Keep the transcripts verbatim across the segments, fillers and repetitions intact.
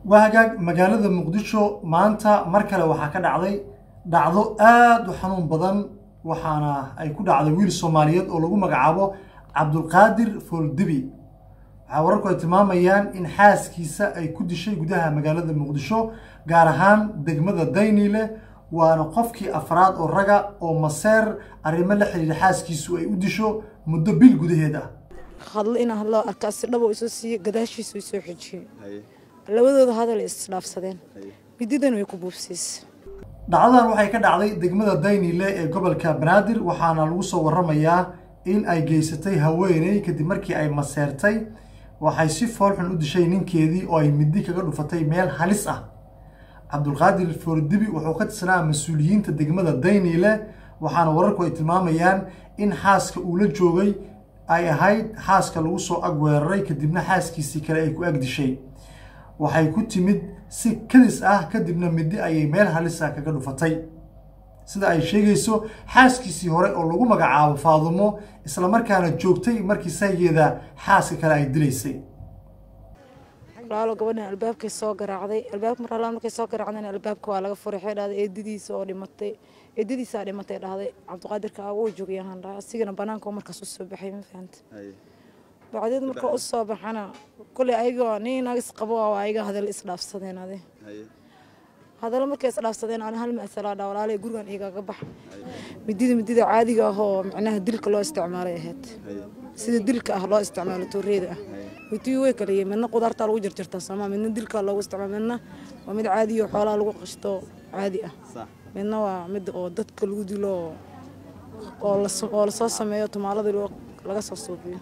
وهاجاج مجالة مقدشو مانتا مركلة وحكا دعضي دعضو آد وحنون بدن وحانا أي كود عضو ويل الصوماليات أو لغو مقعابو عبد القادر فولدبي عوركو اتمام ايان إن حاس كيسا أي كود شيء قدها مجالة مقدشو قارهان دقمة داينيلة وانا قفكي أفراد أو رقا أو مصير أريمال حرير حاس كيسو أي قدشو مدو بيل قده دا خلينا هلا أركاس لبو إسوسي قداشي سوي سوي حجي labadooda hadal isdhaafsadeen mididan way ku buufsiis dhacdadan waxay ka dhacday degmada Daynile ee gobolka Banaadir waxaana lagu soo waramayaa in ay geysatay haweeney kadib markii ay maseertay waxay si fool xun u dishay ninkeedii oo ay midi kaga dhufatay meel halis ah Cabdulqaadir Foordibi wuxuu ka tirsanaa mas'uuliyiinta degmada Daynile waxaana wararku ay tilmaamayaan in xaaska uu la joogay ay ahayd xaaska lagu soo agweeraray kadibna xaaskiisii kale ay ku agdishay waxay ku timid si kadis ah kadibna midi ayay meel halis ah kaga dhufatay sida ay sheegayso xaaskiisii hore oo lagu magacaabo Faadumo isla markaana joogtay markii saygeeda xaaska kale ay dilaysay walaalo gabadhan albaabkay soo garaacday albaabka mar alla markay soo garaacdeen albaabka waa laga furay xeedada eedadiisa oo dhimatay eedadiisa dhimatay dhahday Cabdiqaadirka uu joogay ahaan asigana banaanka markaas u soo baxay ma fahamtay بعدين مركو الصباح أنا كل أيجا نين ناقص قبوا وأيجا هذا الإسلاف صدين هذا هذا لما كيس إسلاف صدين أنا هالمسألة ده ولا عليه جورجان إيجا قبح مديد مديد عادي هو معناه دلك الله استعماله هات سيد دلك الله استعماله توريده وتيوه كليه من قدرت على وجر ترتسمه من دلك الله استعمالنا ومد عادي وحاله لو قشطه عادي صح من نوع مد ودت كل ودي له ولا ولا صوص سميه تمالد لو لقى صوصوبيه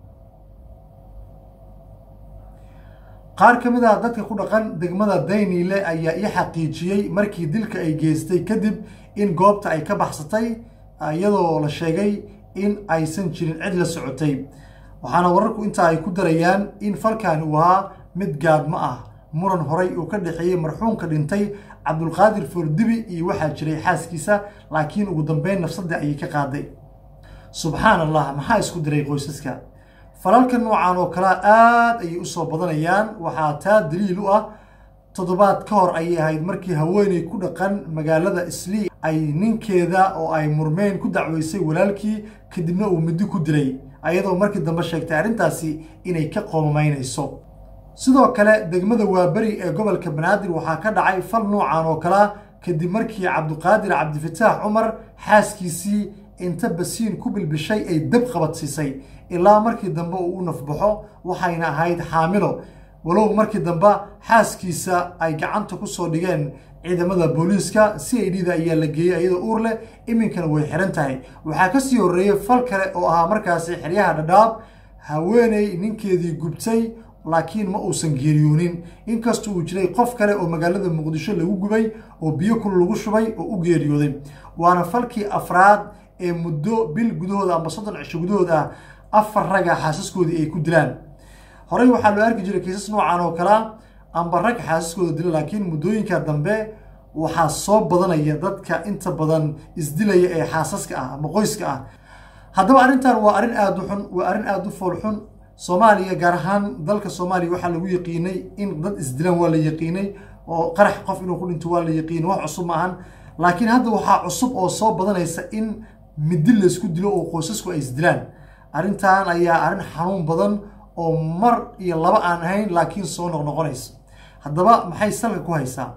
qaar kamid ah dadka ku dhaqan degmada Daynile ayaa i xaqiijiyay markii dilka ay geystay kadib in goobta ay ka baxsatay iyadoo la sheegay in aysan jirin cid la socotay waxaana wararku inta ay ku darayaan in falkan uu ahaa mid gaadmo ah muran horay uu ka dhaxeeyay marxuumka dhintay Cabdulqaadir Foordibi iyo waxa jiray xaaskiisa laakiin ugu dambeyn nafsada ay ka qaaday subhanallah maxaa isku diray qoysaska falalkan noocan oo kala aad ay u soo badanayaan waxa taa daliil u ah toddobaad ka hor ay ahayd markii haweeney ku dhaqan magaalada Islii ay ninkeeda oo ay murmeen ku dacweysay walaalkii kadibna uu midi ku dilay ayadoo markii dambe sheegtay arintaasi inay ka qoomaynayso sidoo kale degmada Waabari ee gobolka Banaadir waxa ka dhacay fal noocan oo kala kadib markii Cabdiqaadir Cabdifataax Umar xaaskiisii inta basiin ku bilbishay ay dab qabadsisay ilaa markii dambe uu nafbaxo waxayna ahayd xaamilo walow markii dambe xaaskiisa ay gacanta ku soo dhigeen ciidamada booliiska si ay dhida ayaa la geeyay iyadoo uur leh iminkana way xiran tahay waxa ka sii horeeyay fal kale oo ahaa markaasi xiriyaha dhadhaab haweeney ninkeedii gubtay laakiin ma uusan geeriyoonin inkastoo uu jiray qof kale oo magaalada Muqdisho lagu gubay oo biyo kul lagu shubay oo u geeriyooday waana falkii afraad ee muddo bil gudahooda ama soddon cisho gudahooda afar raga xaasaskoodii ay ku dilaan horey waxaa loo arki jiray kiisas noocan oo kala amba rag xaasaskooda dila laakiin muddooyinka dambe waxaa soo badanaya dadka inta badan isdilaya ee xaasaska ah ama qoyska ah haddaba arrintan waa arrin aad u xun waa arrin aad u fool xun Soomaaliya gaar ahaan dalka Soomaaliya waxa lagu yaqiinay in dad isdilan waa la yaqiinay oo qarax qof inuu ku dhinto waa la yaqiinay wax cusub ma ahan laakiin hadda waxaa cusub oo soo badanaysa in midi la isku dilo oo qoysasku ay isdilaan arrintan ayaa arrin xanuun badan oo mar iyo laba aan ahayn laakiin soo noqnoqonaysa haddaba maxay salka ku haysaa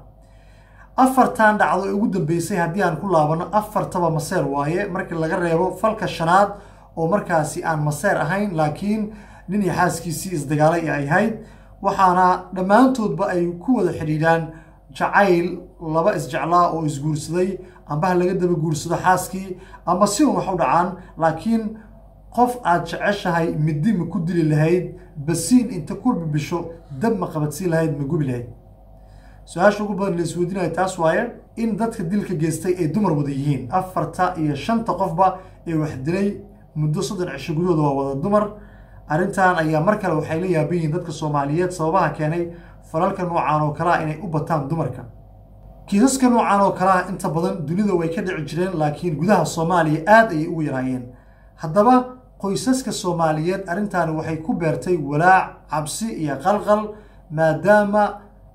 afartan dhacdo ugu dambeysay haddii aan ku laabano afartaba maseer waaye markii laga reebo falka shanaad oo markaasi aan maseer ahayn laakiin nin iyo xaaskiisii isdagaalay ay ahayd waxaana dhammaantoodba ay ku wada xidhiidhaan jacayl laba isjeclaa oo isguursaday amba laga daba guursado xaaskii ama si uu wax u dhacaan laakiin qof aad jeceshahay midi ma ku dili lahayd basiin inta ku bisho dab ma qabadsi lahayd ma gubi lahayd su'aasha ugu badan la isweydiinayo taas waaye in dadka dilka geystay ay dumar wada yihiin afarta iyo shanta qofba ee wax dilay muddo soddon cisho gudahooda waa wada dumar arrintan ayaa mar kale waxay la yaaban yihiin dadka Soomaaliyeed sababaha keenay falalka noocan oo kala inay u bataan dumarka kiisaska noocan oo kala inta badan dunida way ka dhici jireen laakiin gudaha Soomaaliya aad ay ugu yaraayeen haddaba qoysaska Soomaaliyeed arrintan waxay ku beertay walaac cabsi iyo qalqal maadaama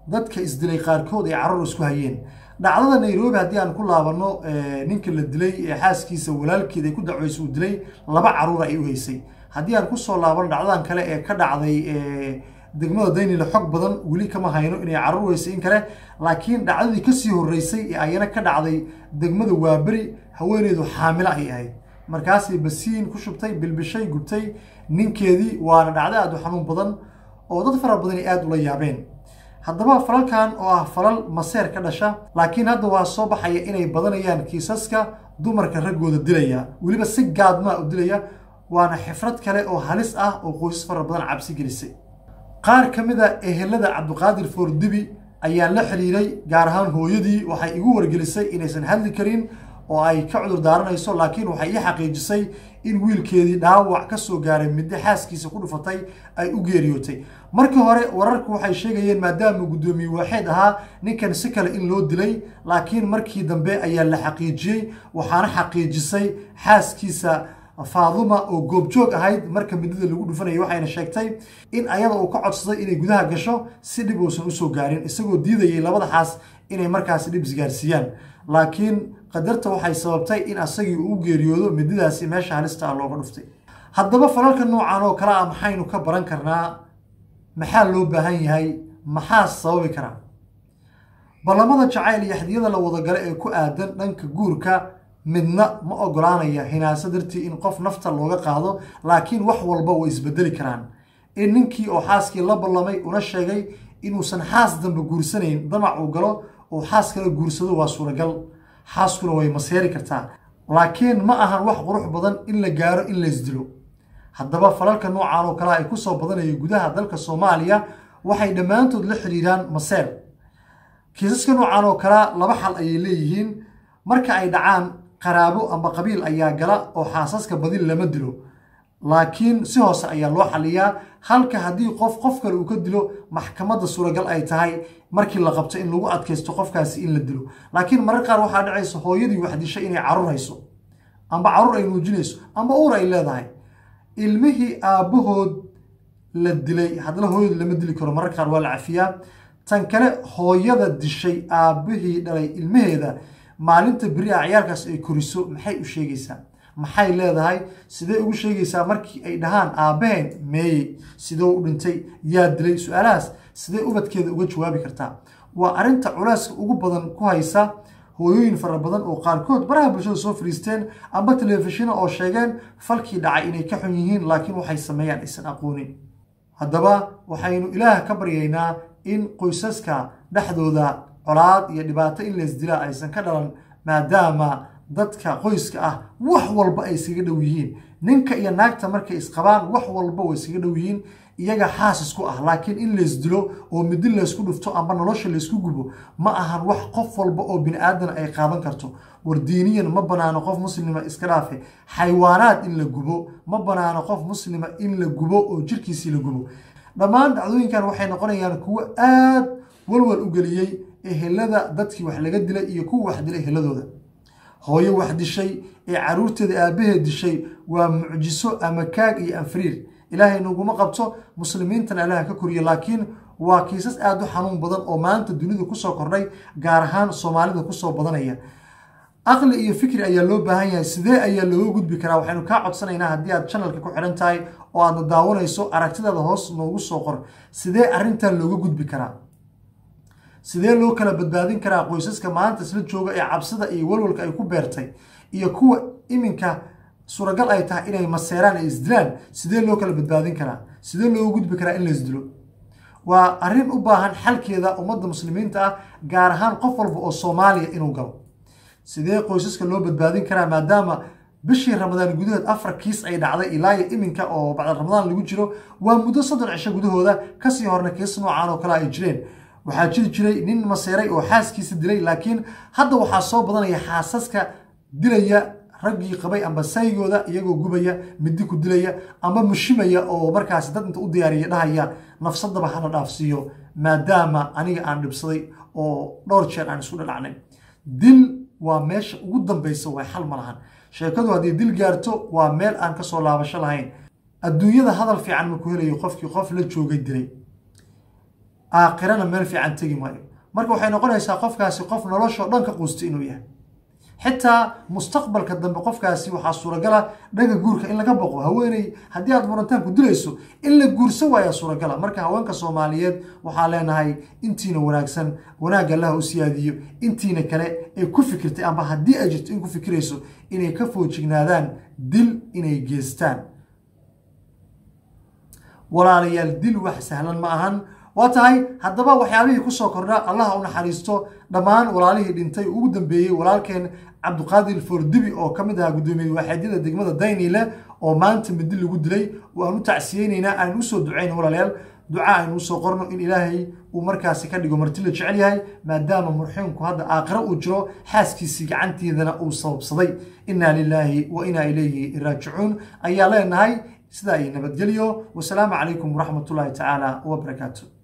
dadka isdilay qaarkood ay carruur isku hayeen dhacdada Nairobi haddii aan ku laabano ninka la dilay ee xaaskiisa walaalkeed ay ku dacwayso uu dilay laba carruur ay u haysay haddii aan ku soo laabano dhacdadan kale ee ka dhacday degmada Daynile xog badan weli kama hayno inay carruur haysay in kale laakiin dhacdadii ka sii horeysay ee ayana ka dhacday degmada Waaberi haweeneedu xaamilo ay ahayd markaasay basiin ku shubtay bilbishay gubtay ninkeedii waana dhacdo aad u xanuun badan oo dad fara badan ay aad ula yaabeen haddaba falalkan oo ah falal maseer ka dhasha laakiin hadda waa soo baxaya inay badanayaan kiisaska dumarka raggooda dilaya weliba si gaadma u dilaya waana xifrad kale oo halis ah oo qoysas fara badan cabsi gelisay qaar ka mid ah ehelada Cabdiqaadir Foordibi ayaa la xiriiray gaar ahaan hooyadii waxay igu wargelisay inaysan hadli karin oo ay ka cudur daaranayso laakiin waxay ii xaqiijisay in wiilkeedii dhaawac ka soo gaaray midda xaaskiisa ku dhufatay ay u geeriyootay markii hore wararku waxay sheegayeen maadaama gudoomiye waaxid ahaa ninkan si kale in loo dilay laakiin markii dambe ayaa la xaqiijiyay waxaana xaqiijisay xaaskiisa Faaduma oo goobjoog ahayd marka midada lagu dhufanayay waxayna sheegtay in ayada uu ka codsaday inay gudaha gasho si dhib uusan u soo gaarin isagoo diidayay labada xaas inay markaas dhib isgaarsiiyaan laakiin qadarta waxay sababtay in asagii uu geeriyoodo midadaasi meesha halista ah looga dhuftay haddaba falalka noocan oo kala ah maxaynu ka baran karnaa maxaa loo baahan yahay maxaa sababi kara ballamada jacayl iyo xadiyada la wada gala ee ku aadan dhanka guurka midna ma ogolaanaya hinaasa dartii in qof nafta looga qaado laakiin wax walba way isbedeli karaan in ninkii oo xaaskii la ballamay una sheegay inuusan xaas dambe guursanayn damac uu galo oo xaas kala guursado waa suuragal xaaskuna way maseeri kartaa laakiin ma ahan wax qurux badan in la gaaro in la isdilo haddaba falalka noocan oo kale ay ku soo badanaya gudaha dalka Soomaaliya waxay dhammaantood la xiriiraan maseer kiisaska noocan oo kale laba xal ay leeyihiin marka ay dhacaan qaraabo ama qabiil ayaa gala oo xaasaska badil lama dilo laakiin si hoose ayaa loo xaliyaa halka haddii qof qof kale uu ka dilo maxkamadda suuragal ay tahay markii la qabto in lagu adkaysto qofkaasi in la dilo laakiin marar qaar waxaa dhacaysa hooyadii wax dishay inay carruur hayso amba carruur ay nuujinayso amba uur ay leedahay ilmihii aabahood la dilay haddana hooyadu lama dili karo marar qaar waa la cafiyaa tan kale hooyada dishay aabihii dhalay ilmaheeda maalinta beri ah ciyaalkaas ay koriso maxay u sheegaysaa maxay leedahay sidee ugu sheegaysaa markii ay dhahaan aabaheen meeyey sidoo u dhintay yaa dilay su'aalahaas sidee ubadkeeda uga jawaabi kartaa waa arinta culeyska ugu badan ku haysa hooyooyin fara badan oo qaarkood baraha bulshada soo fariisteen amba telefishin oo sheegeen falkii dhacay inay ka xun yihiin laakiin waxay sameeyaan aysan aqoonin haddaba waxaynu ilaah ka baryaynaa in qoysaska dhexdooda colaad iyo dhibaato in la isdilaa aysan ka dhalan maadaama dadka qoyska ah wax walba ay isaga dhow yihiin ninka iyo naagta markay isqabaan wax walba way isaga dhow yihiin iyaga xaas isku ah laakiin in la isdilo oo midi la isku dhufto amba nolosha la isku gubo ma ahan wax qof walba oo bini aadan ay qaadan karto war diiniyan ma banaano qof muslima iska dhaafe xayawaanaad in la gubo ma banaano qof muslima in la gubo oo jirkiisii la gubo dhammaan dhacdooyinkan waxay noqonayaan kuwo aad walwal u geliyey ehelada dadkii wax laga dilay iyo kuwa wax dilay eheladooda hooyo wax dishay ee caruurteeda aabaheed dishay waa mucjiso ama kaag iyo anfariir ilaahay nuguma qabto muslimiintana ilaaha ka koriya laakiin waa kiisas aad u xanuun badan oo maanta dunida ku soo kordhay gaar ahaan Soomaalida ku soo badanaya aqli iyo fikri ayaa loo baahan yahay sidee ayaa looga gudbi karaa waxaynu ka codsanaynaa haddii aad channelka ku xiran tahay oo aad daawanayso aragtidaada hoos noogu soo qor sidee arrintan looga gudbi karaa sidee loo kala badbaadin karaa qoysaska maanta isla jooga ee cabsida iyo walwalka ay ku beertay iyo kuwa iminka suuragal ay tahay inay maseeraan ay isdilaan sidee loo kala badbaadin karaa sidee looga gudbi karaa in la isdilo waa arrin u baahan xalkeeda ummadda muslimiinta ah gaar ahaan qof walba oo Soomaaliya inuu galo sidee qoysaska loo badbaadin karaa maadaama bishii Ramadaan gudaheed afar kiis ay dhacday ilaa iminka oo bacda Ramadaan lagu jiro waa muddo soddon cisho gudahooda kasii horna kiis noocan oo kale ay jireen waxaa jiri jiray nin maseeray oo xaaskiisa dilay laakiin hadda waxaa soo badanaya xaasaska dilaya raggii qabay amba saygooda iyagoo gubaya midi ku dilaya amba mushimaya oo markaas dad inta u diyaariya dhahaya nafsadaba hala dhaafsiiyo maadaama aniga aan dhibsaday oo dhowr jeer aan isku dhalacnay dil waa meesha ugu dambaysa way xal ma lahan sheekadu haddii dil gaarto waa meel aan ka soo laabasho lahayn adduunyada hadal fiican ma ku helayo qofkii qof la joogay dilay aakhirana meel fiican tegi maayo marka waxay noqonaysaa qofkaasi qof nolosha dhan ka quustay inuu yahay xitaa mustaqbalka dambe qofkaasi waxaa suuragala dhaga guurka in laga boqo haweeney haddii aad murantaan ku dilayso in la guursan waayaa suuragala marka haweenka Soomaaliyeed waxaa leenahay intiina wanaagsan wanaag Allah u siyaadiyo intiina kale ay ku fikirtay amba haddii ay jirto in ku fikirayso inay ka foojignaadaan dil inay geestaan walaalayaal dil wax sahlan ma ahan واتاي هدبا waxyaabihii ku soo kordha Allah u naxariisto dhamaan walaalihii dhintay ugu dambeeyay walaalkeen Cabduqaadir Fordibi oo kamid ah gudoomiyay waaxidada degmada Daynile oo maanta midil lagu dilay waanu tacsiyeynayna aan u soo duceyn walaalayaal ducaa aynu soo qorno in Ilaahay uu markaas ka dhigo marti la jecel yahay maadaama marxuumku hadda aakhira uu jiro xaaskiisii gacanteedana uu sababsaday inna lillahi wa inna ilayhi raaji'uun ayaa leenahay sida ay nabadgeliyo wassalaamu calaykum waraxmatullaahi ta'ala wa barakaatuh